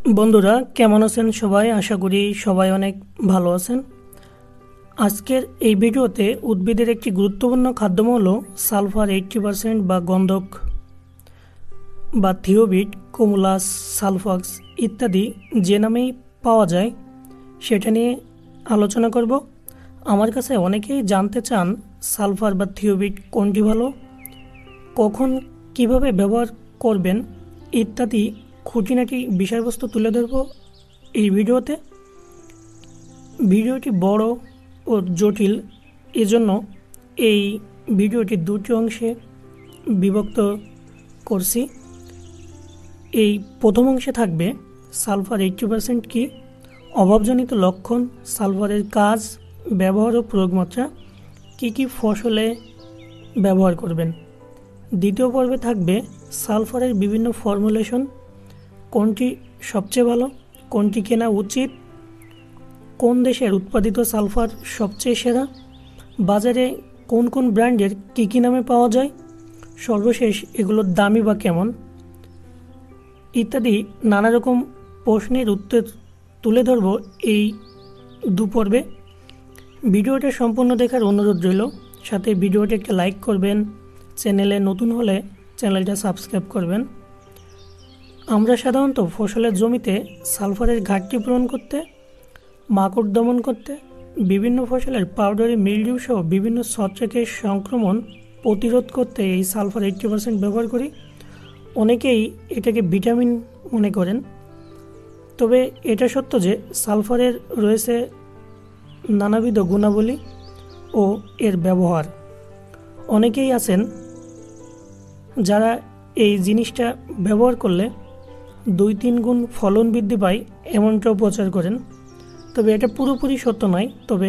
বন্ধুরা কেমন আছেন সবাই? আশা করি সবাই অনেক ভালো আছেন। আজকের এই ভিডিওতে উদ্ভিদের একটি গুরুত্বপূর্ণ খাদ্যমূল্য সালফার 80% বা গন্ধক বা থিওবিট, কুমুলাস, সালফাক্স ইত্যাদি যে নামেই পাওয়া যায় সেটা নিয়ে আলোচনা করব। আমার কাছে অনেকেই জানতে চান সালফার বা থিওবিট কোনটি ভালো, কখন কিভাবে ব্যবহার করবেন ইত্যাদি খুঁটিনাটি বিষয়বস্তু তুলে ধরব এই ভিডিওতে। ভিডিওটি বড় ও জটিল, এজন্য এই ভিডিওটি দুটি অংশে বিভক্ত করছি। এই প্রথম অংশে থাকবে সালফার 80% কি, অভাবজনিত লক্ষণ, সালফারের কাজ, ব্যবহার ও প্রয়োগমাত্রা, কী ফসলে ব্যবহার করবেন। দ্বিতীয় পর্বে থাকবে সালফারের বিভিন্ন ফর্মুলেশন, কোনটি সবচেয়ে ভালো, কোনটি কেনা উচিত, কোন দেশের উৎপাদিত সালফার সবচেয়ে সেরা, বাজারে কোন কোন ব্র্যান্ডের কী নামে পাওয়া যায়, সর্বশেষ এগুলোর দামই বা কেমন ইত্যাদি নানা রকম প্রশ্নের উত্তর তুলে ধরব এই দু পর্বে। ভিডিওটা সম্পূর্ণ দেখার অনুরোধ রইল, সাথে ভিডিওটি একটা লাইক করবেন, চ্যানেলে নতুন হলে চ্যানেলটা সাবস্ক্রাইব করবেন। আমরা সাধারণত ফসলের জমিতে সালফারের ঘাটতি পূরণ করতে, মাকড় দমন করতে, বিভিন্ন ফসলের পাউডারি মিলডিউ সহ বিভিন্ন ছত্রাকের সংক্রমণ প্রতিরোধ করতে এই সালফার 80% ব্যবহার করি। অনেকেই এটাকে ভিটামিন মনে করেন, তবে এটা সত্য যে সালফারের রয়েছে নানাবিধ গুণাবলী ও এর ব্যবহার। অনেকেই আছেন যারা এই জিনিসটা ব্যবহার করলে 2-3 গুণ ফলন বৃদ্ধি পায় এমনটাও প্রচার করেন, তবে এটা পুরোপুরি সত্য নয়, তবে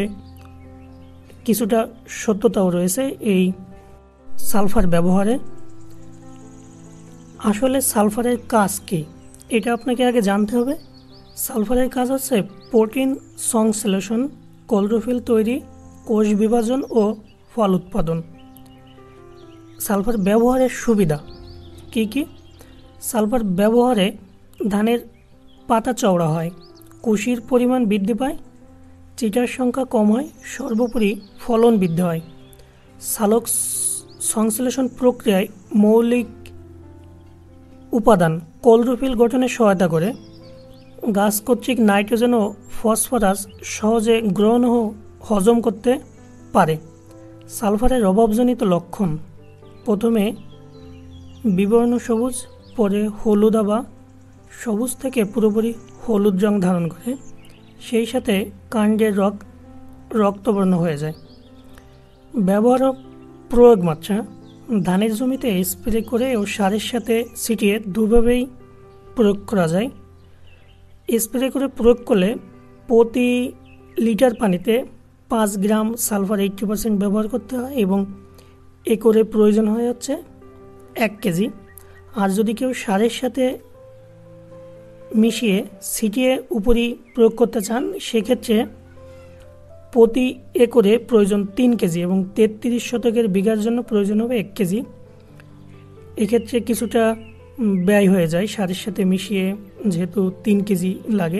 কিছুটা সত্যতাও রয়েছে এই সালফার ব্যবহারে। আসলে সালফারের কাজ কী এটা আপনাকে আগে জানতে হবে। সালফারের কাজ হচ্ছে প্রোটিন সংশ্লেষণ, ক্লোরোফিল তৈরি, কোষ বিভাজন ও ফল উৎপাদন। সালফার ব্যবহারের সুবিধা কী? সালফার ব্যবহারে ধানের পাতা চওড়া হয়, কুশির পরিমাণ বৃদ্ধি পায়, চিটার সংখ্যা কম হয়, সর্বোপরি ফলন বৃদ্ধি হয়। সালোক সংশ্লেষণ প্রক্রিয়ায় মৌলিক উপাদান ক্লোরোফিল গঠনে সহায়তা করে, গাছ কর্তৃক নাইট্রোজেন ও ফসফরাস সহজে গ্রহণ ও হজম করতে পারে। সালফারের অভাবজনিত লক্ষণ: প্রথমে বিবর্ণ সবুজ, পরে হলুদা বা সবুজ থেকে পুরোপুরি হলুদ রং ধারণ করে, সেই সাথে কাণ্ডের রক্তবর্ণ হয়ে যায়। ব্যবহার ও প্রয়োগ মাত্রা: ধানের জমিতে স্প্রে করে ও সারের সাথে ছিটিয়ে দুভাবেই প্রয়োগ করা যায়। স্প্রে করে প্রয়োগ করলে প্রতি লিটার পানিতে 5 গ্রাম সালফার 80% ব্যবহার করতে হয় এবং একরে প্রয়োজন হয়ে হচ্ছে 1 কেজি। আর যদি কেউ সারের সাথে মিশিয়ে ছিটিয়ে উপরই প্রয়োগ করতে চান, সেক্ষেত্রে প্রতি একরে প্রয়োজন 3 কেজি এবং 33 শতকের বিঘার জন্য প্রয়োজন হবে 1 কেজি। এক্ষেত্রে কিছুটা ব্যয় হয়ে যায় সারের সাথে মিশিয়ে, যেহেতু 3 কেজি লাগে।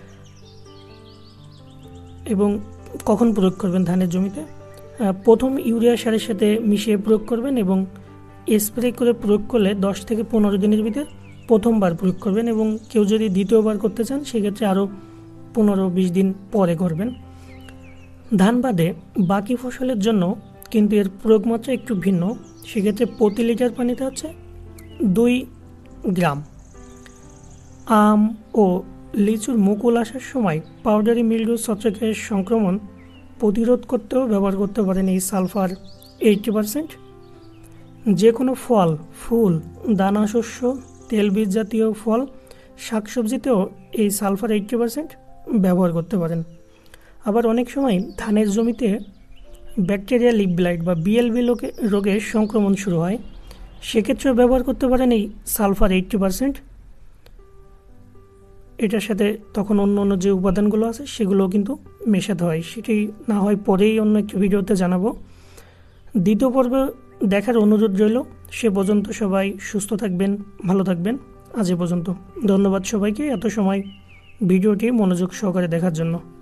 এবং কখন প্রয়োগ করবেন ধানের জমিতে? প্রথম ইউরিয়া সারের সাথে মিশিয়ে প্রয়োগ করবেন এবং স্প্রে করে প্রয়োগ করলে 10 থেকে 15 দিনের ভিতর প্রথমবার প্রয়োগ করবেন, এবং কেউ যদি দ্বিতীয়বার করতে চান সেক্ষেত্রে আরও 15-20 দিন পরে করবেন। ধান বাদে বাকি ফসলের জন্য কিন্তু এর প্রয়োগ মাত্রা একটু ভিন্ন। সেক্ষেত্রে প্রতি লিটার পানিতে হচ্ছে 2 গ্রাম। আম ও লিচুর মুকুল আসার সময় পাউডারি মিলডিউ ছত্রাকের সংক্রমণ প্রতিরোধ করতেও ব্যবহার করতে পারেন এই সালফার 80%। যে কোনো ফল, ফুল, দানা শস্য, তেলবীজ জাতীয় ফল, শাকসবজিতেও এই সালফার 80% ব্যবহার করতে পারেন। আবার অনেক সময় ধানের জমিতে ব্যাকটেরিয়া লিফ ব্লাইট বা বিএলবি রোগের সংক্রমণ শুরু হয়, সেক্ষেত্রেও ব্যবহার করতে পারেন এই সালফার 80%। এটার সাথে তখন অন্য যে উপাদানগুলো আছে সেগুলোও কিন্তু মেশাতে হয়, সেটি না হয় পরেই অন্য একটি ভিডিওতে জানাবো। দ্বিতীয় পর্বে দেখার অনুরোধ রইল। সে পর্যন্ত সবাই সুস্থ থাকবেন, ভালো থাকবেন। আজ এ পর্যন্ত। ধন্যবাদ সবাইকে এত সময় ভিডিওটি মনোযোগ সহকারে দেখার জন্য।